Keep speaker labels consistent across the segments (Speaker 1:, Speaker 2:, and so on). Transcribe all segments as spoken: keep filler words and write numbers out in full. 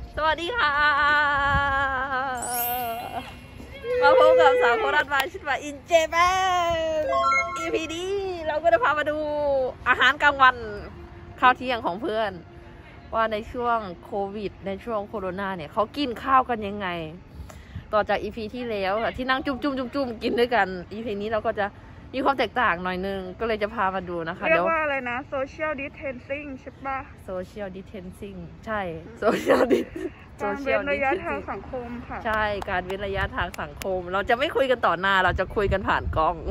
Speaker 1: สวัสดีค่ะมาพบกับสาวโคราชวายชิดว่าอินเจแปน อี พี นี้เราก็จะพามาดูอาหารกลางวันข้าวเที่ยงของเพื่อนว่าในช่วงโควิดในช่วงโควิดเนี่ยเขากินข้าวกันยังไงต่อจาก อี พี ที่แล้วที่นั่งจุ่มจุ่มจุ่มจุ่มกินด้วยกัน อี พี นี้เราก็จะมีความแตกต่างหน่อยนึงก็เลยจะพามาดูนะคะ
Speaker 2: เรียกว่าอะไรนะ social distancing ใช่ปะ
Speaker 1: social distancing ใช่ social distancing
Speaker 2: การเว้นระยะทางสังคมค่ะ
Speaker 1: ใช่การเว้นระยะทางสังคมเราจะไม่คุยกันต่อหน้าเราจะคุยกันผ่านกล้อง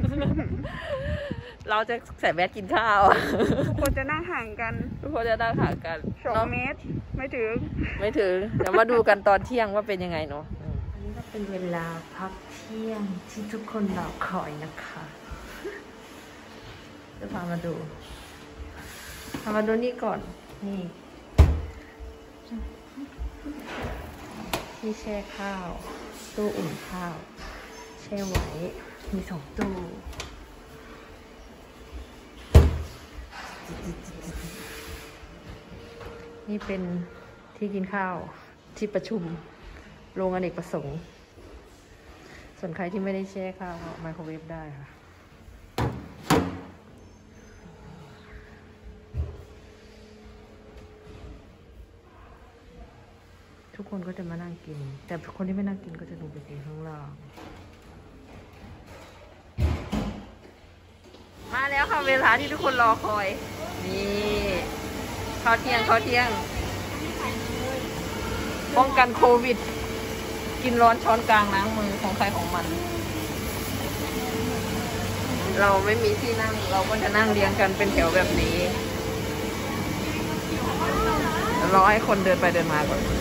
Speaker 1: เราจะใส่แมสกินข้าว
Speaker 2: ทุกคนจะนั่งห่างกัน
Speaker 1: ทุกคนจะนั่งห่างกัน
Speaker 2: สองเมตรไม่ถึง
Speaker 1: ไม่ถึงเดี๋ยวมาดูกันตอนเที่ยงว่าเป็นยังไงเนาะอันนี้ก็เป็นเวลาพักเที่ยงที่ทุกคนรอคอยนะคะจะพามาดูพามาดูนี่ก่อนนี่ที่แช่ข้าวตู้อุ่นข้าวแช่ไว้มีสองตู้นี่เป็นที่กินข้าวที่ประชุมโรงอเนกประสงค์ส่วนใครที่ไม่ได้แช่ข้าวไมโครเวฟได้ค่ะทุกคนก็จะมานั่งกินแต่คนที่ไม่นั่งกินก็จะลงไปกินข้างล่างมาแล้วค่ะเวลาที่ทุกคนรอคอยนี่ข้าวเที่ยงข้าวเที่ยงป้องกันโควิดกินร้อนช้อนกลางล้างมือของใครของมันเราไม่มีที่นั่งเราก็จะนั่งเรียงกันเป็นแถวแบบนี้รอให้คนเดินไปเดินมาก่อน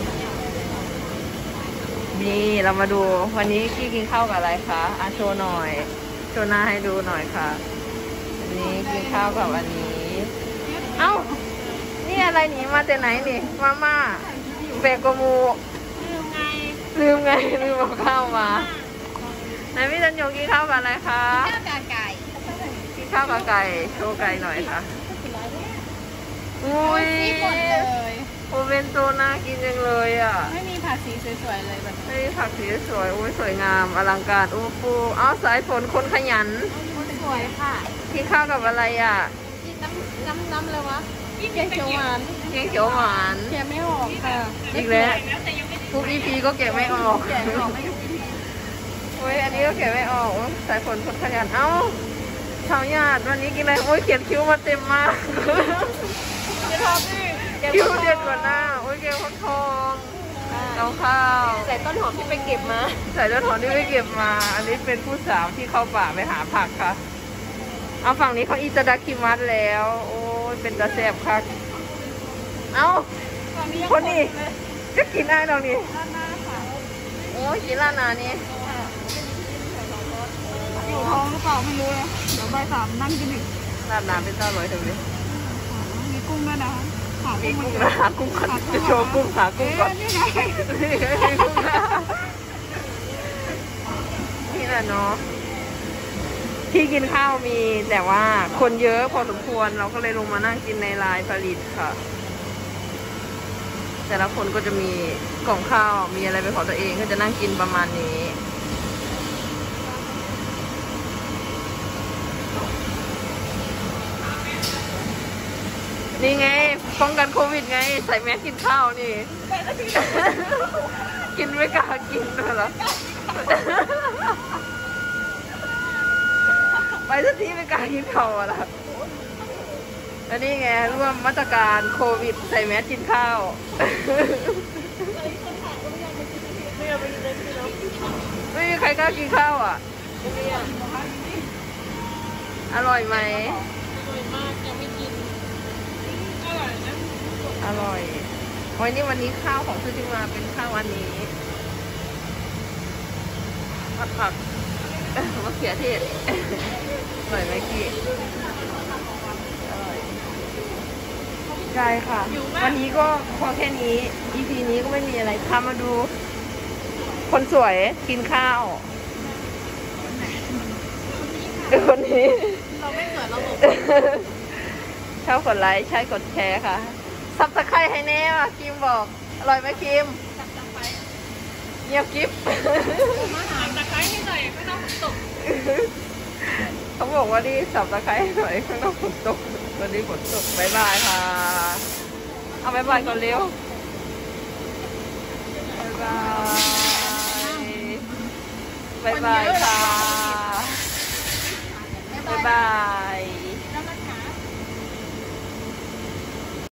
Speaker 1: นี่เรามาดูวันนี้กี้กินข้าวกับอะไรคะอ่ะโชว์หน่อยโชว์หน้าให้ดูหน่อยค่ะวันนี้กินข้าวกับอันนี้เอ้านี่อะไรหนีมาแต่ไหนนี่มาม่าแบกกมูลืมไงลืมไงลืมเอาข้าวมาไหนพี่จันยงกินข้าวกับอะไรคะ
Speaker 3: ข้าวกับไก่
Speaker 1: กินข้าวกับไก่โชว์ไก่หน่อยค่ะอุ้ยโอเวนโตน่ากินจังเลยอ่ะ
Speaker 3: ไม่มีผักสีสวยๆเลยแบบ
Speaker 1: ไม่มีผักสีสวยอุ้ยสวยงามอลังการอู้ฟูอ้าวสายฝนคนขยัน
Speaker 3: คนสวยค่ะ
Speaker 1: กินข้าวกับอะไรอ่ะ
Speaker 3: กินน้ำน้ำน้ำเลยวะแกงเขียวหวาน
Speaker 1: แกงเขียวหวาน
Speaker 3: แกะไม่ออกค่ะ
Speaker 1: อีกแล้วทุกอีพีก็แกะไม่ออก
Speaker 3: แกะไม่ออกไม่
Speaker 1: โอ้ยอันนี้ก็แกะไม่ออกสายฝนคนขยันเอ้าชาวญาติวันนี้กินอะไรโอ้ยเขียนคิ้วมาเต็มมากคิ้วเด็ดกว่าหน้าโอ้ยแกงฟักทองเอาข้าว
Speaker 3: ใส่ต้นหอมที่ไปเก็บมา
Speaker 1: ใส่ต้นหอมที่ไปเก็บมาอันนี้เป็นผู้สาวที่เข้าป่าไปหาผักค่ะเอาฝั่งนี้เขาอิตาดาคิมัสแล้วโอ้ยเป็นตาแซ่บค่ะเอ้าคนนี้จะกินได้ตรงนี้โอ้ยกินร้านนานี่
Speaker 2: อยู่ท้องหรือเปล่าไม่รู้เลยเดี๋ยวบ่ายสามนั่งกินอีก
Speaker 1: ร้านนาเป็นต้าร้อยถึงดิ
Speaker 2: มีกุ้งด้วยนะหากุ้ง
Speaker 1: นะหากุ้งก่อนจะโชว์กุ้งหากุ้งก่อนนี่ไงนี่แหละเนาะที่กินข้าวมีแต่ว่าคนเยอะพอสมควรเราก็เลยลงมานั่งกินในลายผลิตค่ะแต่ละคนก็จะมีกล่องข้าวมีอะไรเป็นของตัวเองก็จะนั่งกินประมาณนี้นี่ไงป้องกันโควิดไงใส่แมสกินข้าวนี่กินไม่กล้ากินเลยเหรอไปสักทีไม่กล้ากินข้าวอ่ะล่ะแล้วนี่ไงร่วมมาตรการโควิดใส่แมสกินข้าวไม่มีใครกล้ากินข้าวอ่ะอร่อยไหม
Speaker 3: อร่อยมากยังไม่กินอร่อยนะ
Speaker 1: อร่อยวันนี้วันนี้ข้าวของซื้อที่มาเป็นข้าววันนี้ผัดผักมะเขือเทศอร่อยไหมกี้อร่อยใช่ค่ะวันนี้ก็พอแค่นี้ อี พี นี้ก็ไม่มีอะไรพามาดูคนสวยกินข้าวคนนี้
Speaker 3: เราไม่เหมือนเราบอก
Speaker 1: ชอบกดไลค์ใช่กดแชร์ค่ะซับสไครต์ให้แน่ว่ะคิมบอกอร่อยไหมคิมเงียบกิ๊บ
Speaker 3: มาหาตะไคร้ให้หน่อยไม่ต้องฝนตก
Speaker 1: เขาบอกว่านี่สับตะไคร้หน่อยข้างนอกฝนตกวันนี้ฝนตกบายบายค่ะเอาบายบายก่อนเร็วบายบายบายบายค่ะบายบาย